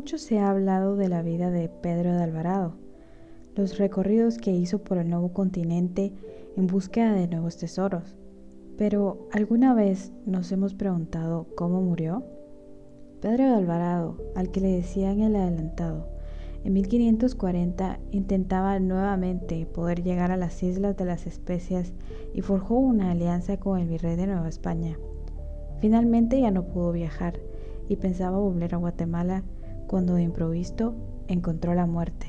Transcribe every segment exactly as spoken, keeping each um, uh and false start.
Mucho se ha hablado de la vida de Pedro de Alvarado, los recorridos que hizo por el nuevo continente en búsqueda de nuevos tesoros. Pero, ¿alguna vez nos hemos preguntado cómo murió? Pedro de Alvarado, al que le decían el adelantado, en mil quinientos cuarenta intentaba nuevamente poder llegar a las Islas de las Especias y forjó una alianza con el virrey de Nueva España. Finalmente ya no pudo viajar y pensaba volver a Guatemala cuando de improviso encontró la muerte.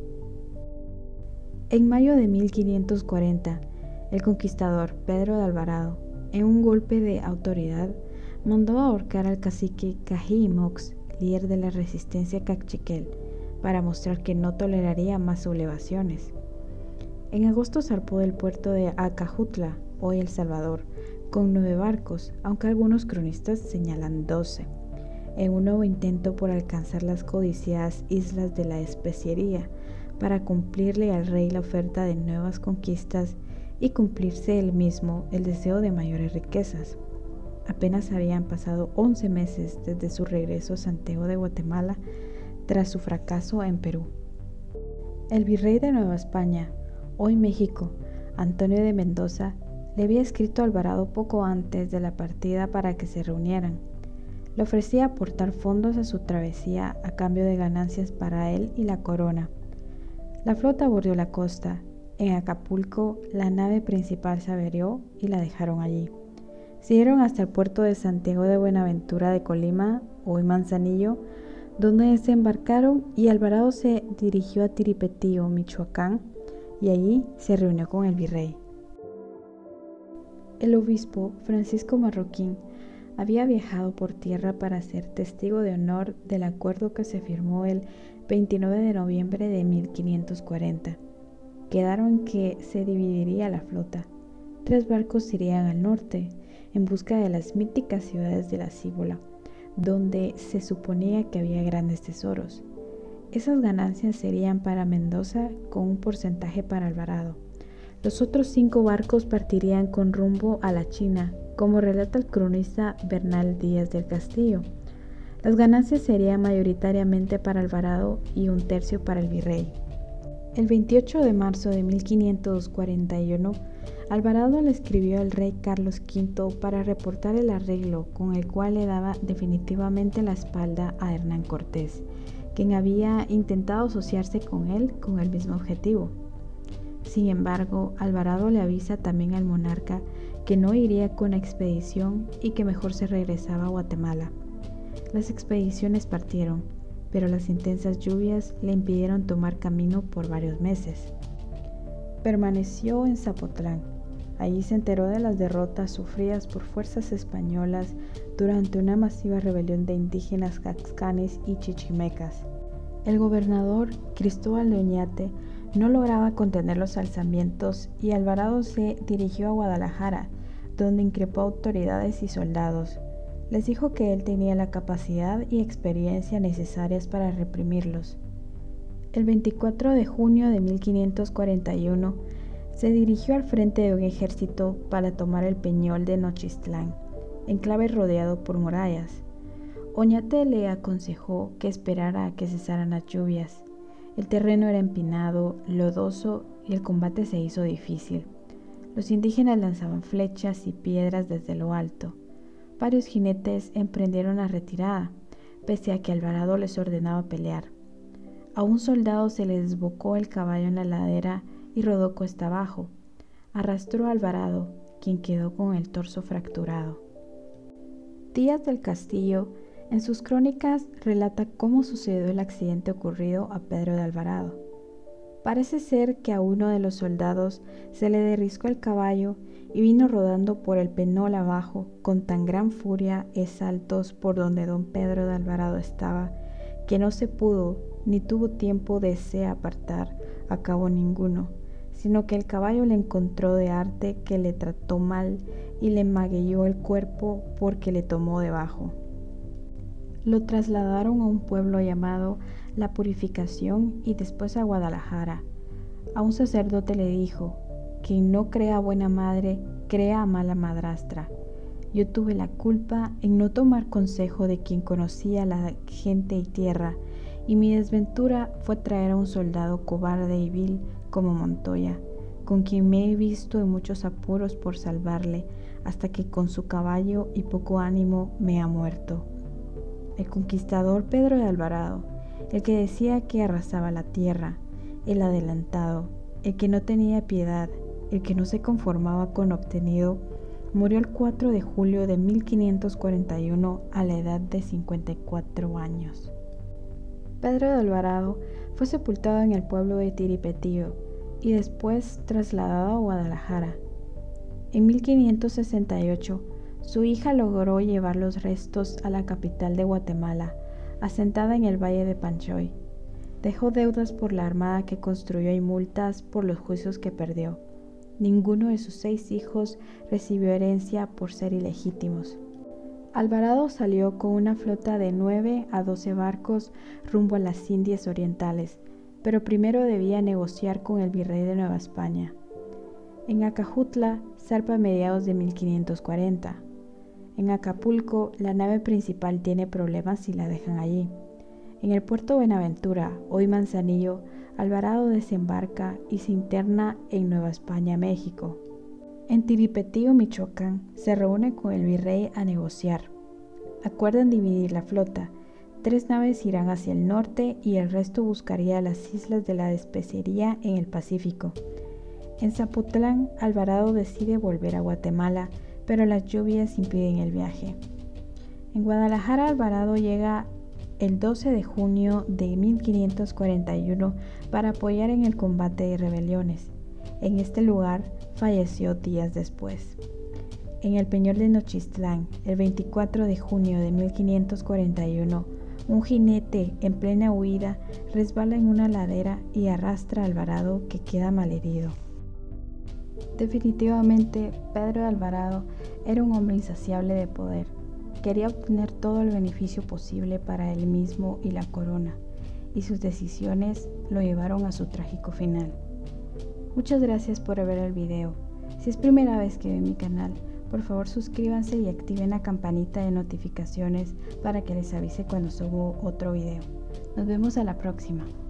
En mayo de mil quinientos cuarenta, el conquistador Pedro de Alvarado, en un golpe de autoridad, mandó ahorcar al cacique Cají-Mox, líder de la resistencia cachiquel, para mostrar que no toleraría más sublevaciones. En agosto zarpó del puerto de Acajutla, hoy El Salvador, con nueve barcos, aunque algunos cronistas señalan doce, en un nuevo intento por alcanzar las codiciadas Islas de la Especiería, para cumplirle al rey la oferta de nuevas conquistas y cumplirse él mismo el deseo de mayores riquezas. Apenas habían pasado once meses desde su regreso a Santiago de Guatemala tras su fracaso en Perú. El virrey de Nueva España, hoy México, Antonio de Mendoza, le había escrito a Alvarado poco antes de la partida para que se reunieran. Le ofrecía aportar fondos a su travesía a cambio de ganancias para él y la corona. La flota bordeó la costa. En Acapulco, la nave principal se averió y la dejaron allí. Siguieron hasta el puerto de Santiago de Buenaventura de Colima, hoy Manzanillo, donde desembarcaron y Alvarado se dirigió a Tiripetío, Michoacán, y allí se reunió con el virrey. El obispo Francisco Marroquín había viajado por tierra para ser testigo de honor del acuerdo que se firmó el veintinueve de noviembre de mil quinientos cuarenta. Quedaron que se dividiría la flota. Tres barcos irían al norte, en busca de las míticas ciudades de la Cíbola, donde se suponía que había grandes tesoros. Esas ganancias serían para Mendoza con un porcentaje para Alvarado. Los otros cinco barcos partirían con rumbo a la China, como relata el cronista Bernal Díaz del Castillo. Las ganancias serían mayoritariamente para Alvarado y un tercio para el virrey. El veintiocho de marzo de mil quinientos cuarenta y uno, Alvarado le escribió al rey Carlos quinto para reportar el arreglo con el cual le daba definitivamente la espalda a Hernán Cortés, quien había intentado asociarse con él con el mismo objetivo. Sin embargo, Alvarado le avisa también al monarca que no iría con la expedición y que mejor se regresaba a Guatemala. Las expediciones partieron, pero las intensas lluvias le impidieron tomar camino por varios meses. Permaneció en Zapotlán. Allí se enteró de las derrotas sufridas por fuerzas españolas durante una masiva rebelión de indígenas caxcanes y chichimecas. El gobernador Cristóbal de Oñate no lograba contener los alzamientos y Alvarado se dirigió a Guadalajara, donde increpó a autoridades y soldados. Les dijo que él tenía la capacidad y experiencia necesarias para reprimirlos. El veinticuatro de junio de mil quinientos cuarenta y uno se dirigió al frente de un ejército para tomar el peñol de Nochistlán, enclave rodeado por murallas. Oñate le aconsejó que esperara a que cesaran las lluvias. El terreno era empinado, lodoso y el combate se hizo difícil. Los indígenas lanzaban flechas y piedras desde lo alto. Varios jinetes emprendieron la retirada, pese a que Alvarado les ordenaba pelear. A un soldado se le desbocó el caballo en la ladera y rodó cuesta abajo. Arrastró a Alvarado, quien quedó con el torso fracturado. Díaz del Castillo, en sus crónicas, relata cómo sucedió el accidente ocurrido a Pedro de Alvarado. Parece ser que a uno de los soldados se le derriscó el caballo y vino rodando por el penol abajo con tan gran furia y saltos por donde don Pedro de Alvarado estaba, que no se pudo ni tuvo tiempo de se apartar a cabo ninguno, sino que el caballo le encontró de arte que le trató mal y le magulló el cuerpo porque le tomó debajo. Lo trasladaron a un pueblo llamado La Purificación y después a Guadalajara. A un sacerdote le dijo: quien no crea a buena madre, crea a mala madrastra. Yo tuve la culpa en no tomar consejo de quien conocía la gente y tierra y mi desventura fue traer a un soldado cobarde y vil como Montoya, con quien me he visto en muchos apuros por salvarle, hasta que con su caballo y poco ánimo me ha muerto. El conquistador Pedro de Alvarado, el que decía que arrasaba la tierra, el adelantado, el que no tenía piedad, el que no se conformaba con obtenido, murió el cuatro de julio de mil quinientos cuarenta y uno a la edad de cincuenta y cuatro años. Pedro de Alvarado fue sepultado en el pueblo de Tiripetío y después trasladado a Guadalajara. En mil quinientos sesenta y ocho, su hija logró llevar los restos a la capital de Guatemala, asentada en el valle de Panchoy. Dejó deudas por la armada que construyó y multas por los juicios que perdió. Ninguno de sus seis hijos recibió herencia por ser ilegítimos. Alvarado salió con una flota de nueve a doce barcos rumbo a las Indias Orientales, pero primero debía negociar con el virrey de Nueva España. En Acajutla zarpa a mediados de mil quinientos cuarenta. En Acapulco, la nave principal tiene problemas si la dejan allí. En el puerto Buenaventura, hoy Manzanillo, Alvarado desembarca y se interna en Nueva España, México. En Tiripetío, Michoacán, se reúne con el virrey a negociar. Acuerdan dividir la flota. Tres naves irán hacia el norte y el resto buscaría las islas de la Especería en el Pacífico. En Zapotlán, Alvarado decide volver a Guatemala, pero las lluvias impiden el viaje. En Guadalajara, Alvarado llega el doce de junio de mil quinientos cuarenta y uno para apoyar en el combate de rebeliones. En este lugar falleció días después. En el Peñol de Nochistlán, el veinticuatro de junio de mil quinientos cuarenta y uno, un jinete en plena huida resbala en una ladera y arrastra a Alvarado, que queda malherido. Definitivamente, Pedro de Alvarado era un hombre insaciable de poder. Quería obtener todo el beneficio posible para él mismo y la corona, y sus decisiones lo llevaron a su trágico final. Muchas gracias por ver el video. Si es primera vez que ven mi canal, por favor suscríbanse y activen la campanita de notificaciones para que les avise cuando subo otro video. Nos vemos a la próxima.